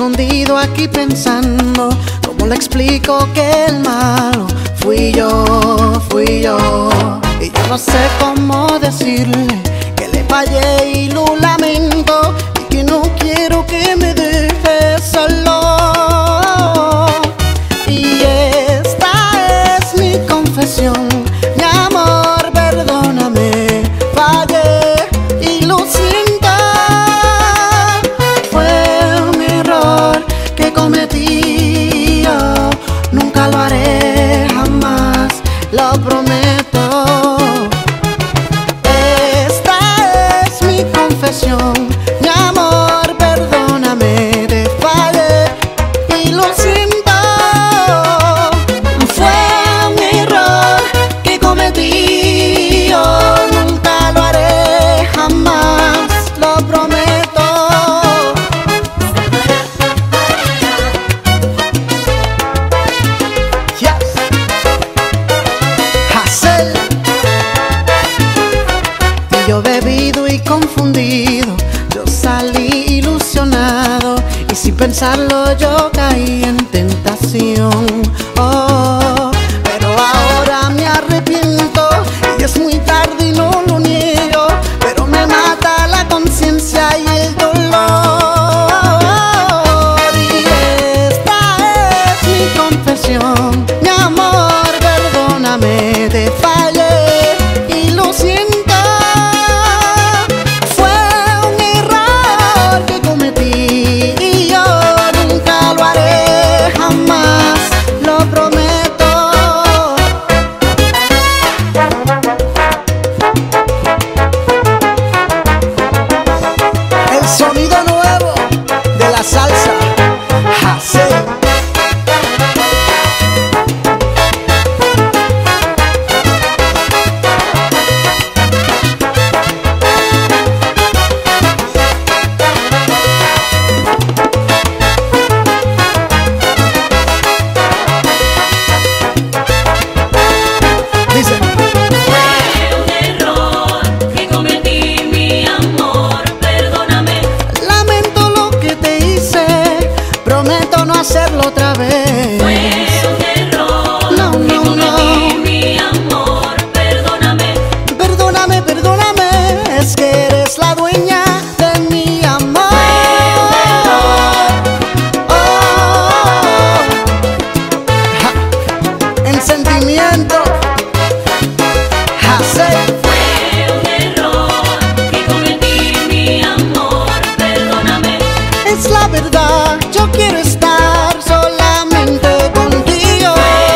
escondido aquí pensando cómo le explico que el malo fui yo. Y yo no sé cómo decirle que le fallé y lo lamento, y que no quiero que me deje solo. Y esta es mi confesión, mi amor, perdóname, fallé y lo siento. Fue un error que cometí, yo nunca lo haré jamás, lo prometo. Esta es mi confesión, mi amor, perdóname, te fallé y lo siento. Fue un error que cometí, yo nunca lo haré jamás, lo prometo. Yes. Hazel. Y yo bebido y confundido, yo salí ilusionado, y sin pensarlo yo caí en tentación. Oh, pero ahora me arrepiento y es muy tarde y no lo niego, pero me mata la conciencia y el dolor. Y esta es mi confesión, mi amor, perdóname, te fallé y lo siento. Fue un error que cometí y yo nunca lo haré jamás, lo prometo. El sonido nuevo de la salsa, Hazel. Dice, Fue un error que cometí, mi amor, perdóname. lamento lo que te hice, prometo no hacerlo otra vez. Fue un error No, que no, cometí, no. mi amor, perdóname. Perdóname, perdóname, es que eres la dueña de mi amor. Oh, ja, en sentimiento, Hazel. Fue un error que cometí, mi amor, perdóname. Es la verdad, yo quiero estar solamente contigo.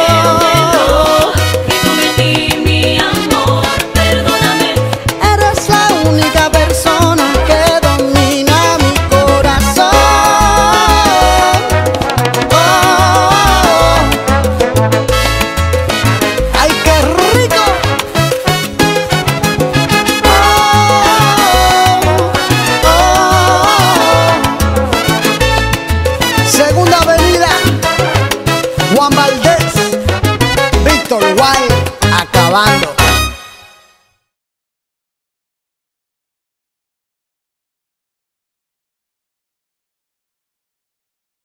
Que cometí, mi amor, perdóname. Eres la única persona que domina mi corazón. Oh, ¡ay, qué rico! Segunda Avenida, Juan Valdez, Víctor Wild, acabando.